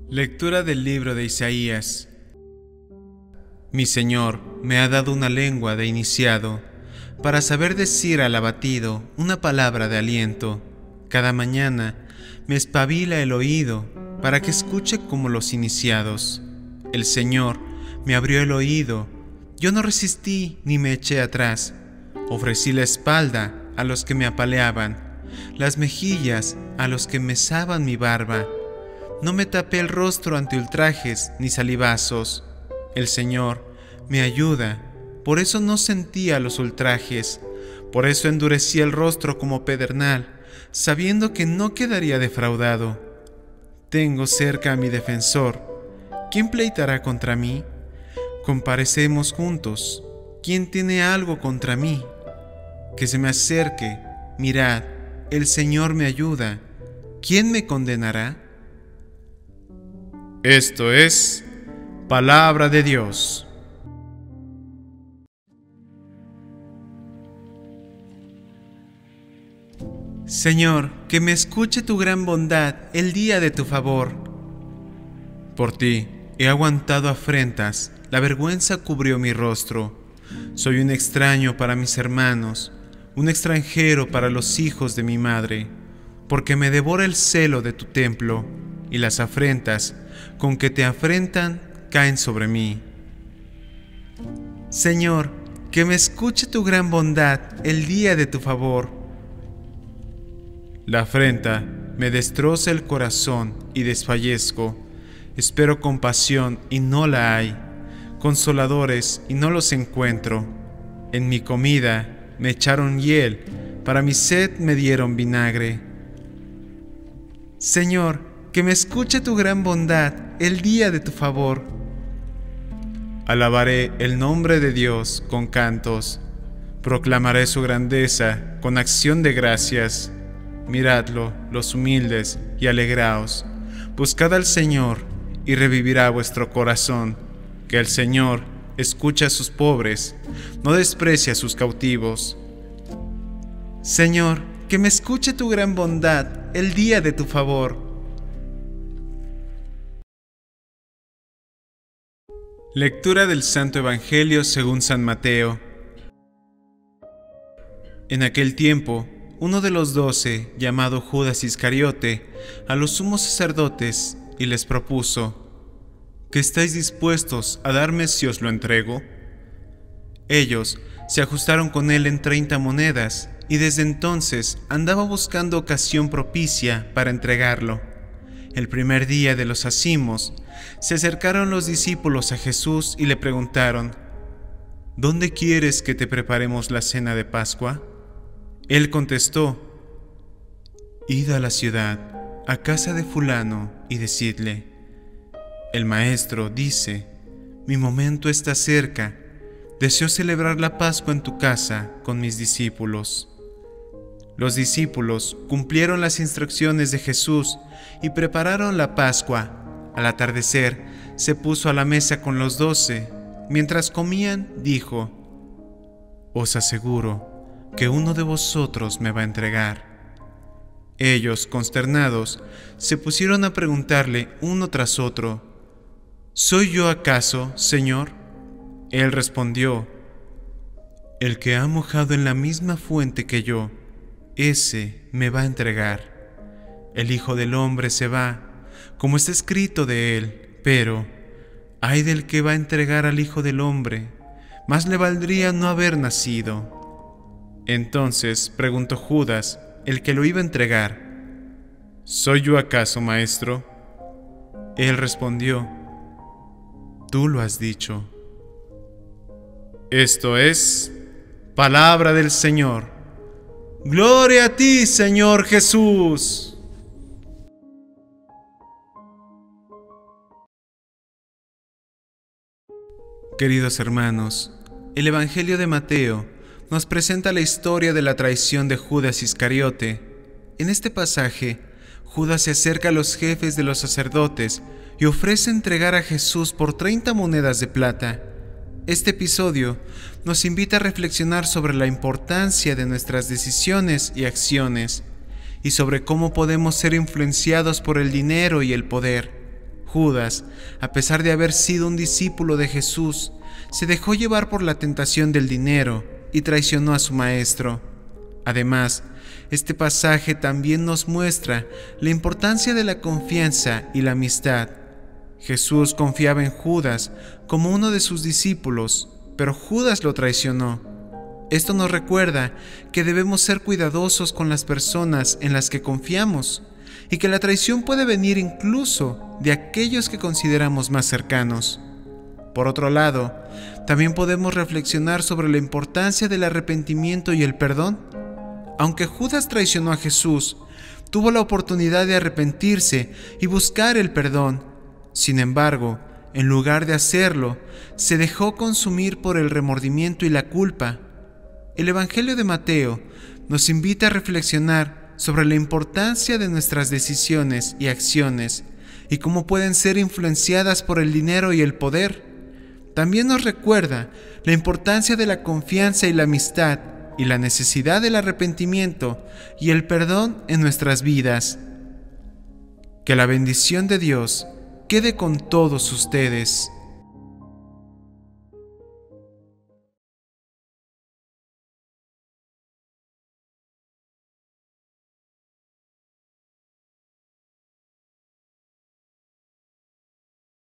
Lectura del libro de Isaías. Mi Señor me ha dado una lengua de iniciado, para saber decir al abatido una palabra de aliento. Cada mañana me espabila el oído, para que escuche como los iniciados. El Señor me abrió el oído, yo no resistí ni me eché atrás. Ofrecí la espalda a los que me apaleaban, las mejillas a los que mesaban mi barba. No me tapé el rostro ante ultrajes ni salivazos. El Señor me ayuda, por eso no sentía los ultrajes. Por eso endurecí el rostro como pedernal, sabiendo que no quedaría defraudado. Tengo cerca a mi defensor. ¿Quién pleitará contra mí? Comparecemos juntos. ¿Quién tiene algo contra mí? Que se me acerque. Mirad, el Señor me ayuda. ¿Quién me condenará? Esto es palabra de Dios. Señor, que me escuche tu gran bondad el día de tu favor. Por ti he aguantado afrentas, la vergüenza cubrió mi rostro. Soy un extraño para mis hermanos, un extranjero para los hijos de mi madre, porque me devora el celo de tu templo, y las afrentas con que te afrentan caen sobre mí. Señor, que me escuche tu gran bondad el día de tu favor. La afrenta me destroza el corazón y desfallezco. Espero compasión y no la hay, consoladores y no los encuentro. En mi comida me echaron hiel, para mi sed me dieron vinagre. Señor, que me escuche tu gran bondad el día de tu favor. Alabaré el nombre de Dios con cantos, proclamaré su grandeza con acción de gracias. Miradlo, los humildes, y alegraos. Buscad al Señor, y revivirá vuestro corazón, que el Señor escucha a sus pobres, no desprecia a sus cautivos. Señor, que me escuche tu gran bondad el día de tu favor. Lectura del Santo Evangelio según San Mateo. En aquel tiempo, uno de los 12, llamado Judas Iscariote, a los sumos sacerdotes y les propuso: ¿Qué estáis dispuestos a darme si os lo entrego? Ellos se ajustaron con él en 30 monedas, y desde entonces andaba buscando ocasión propicia para entregarlo. El primer día de los acimos, se acercaron los discípulos a Jesús y le preguntaron: ¿Dónde quieres que te preparemos la cena de Pascua? Él contestó: Id a la ciudad, a casa de fulano, y decidle: el maestro dice, mi momento está cerca, deseo celebrar la Pascua en tu casa con mis discípulos. Los discípulos cumplieron las instrucciones de Jesús y prepararon la Pascua. Al atardecer, se puso a la mesa con los 12. Mientras comían, dijo: Os aseguro que uno de vosotros me va a entregar. Ellos, consternados, se pusieron a preguntarle uno tras otro: ¿Soy yo acaso, Señor? Él respondió: El que ha mojado en la misma fuente que yo, ese me va a entregar. El Hijo del Hombre se va, como está escrito de él, pero ay del que va a entregar al Hijo del Hombre, más le valdría no haber nacido. Entonces preguntó Judas, el que lo iba a entregar: ¿Soy yo acaso, maestro? Él respondió: Tú lo has dicho. Esto es palabra del Señor. ¡Gloria a ti, Señor Jesús! Queridos hermanos, el Evangelio de Mateo nos presenta la historia de la traición de Judas Iscariote. En este pasaje, Judas se acerca a los jefes de los sacerdotes y ofrece entregar a Jesús por 30 monedas de plata. Este episodio nos invita a reflexionar sobre la importancia de nuestras decisiones y acciones, y sobre cómo podemos ser influenciados por el dinero y el poder. Judas, a pesar de haber sido un discípulo de Jesús, se dejó llevar por la tentación del dinero y traicionó a su maestro. Además, este pasaje también nos muestra la importancia de la confianza y la amistad. Jesús confiaba en Judas como uno de sus discípulos, pero Judas lo traicionó. Esto nos recuerda que debemos ser cuidadosos con las personas en las que confiamos y que la traición puede venir incluso de aquellos que consideramos más cercanos. Por otro lado, también podemos reflexionar sobre la importancia del arrepentimiento y el perdón. Aunque Judas traicionó a Jesús, tuvo la oportunidad de arrepentirse y buscar el perdón. Sin embargo, en lugar de hacerlo, se dejó consumir por el remordimiento y la culpa. El Evangelio de Mateo nos invita a reflexionar sobre la importancia de nuestras decisiones y acciones y cómo pueden ser influenciadas por el dinero y el poder. También nos recuerda la importancia de la confianza y la amistad y la necesidad del arrepentimiento y el perdón en nuestras vidas. Que la bendición de Dios quede con todos ustedes.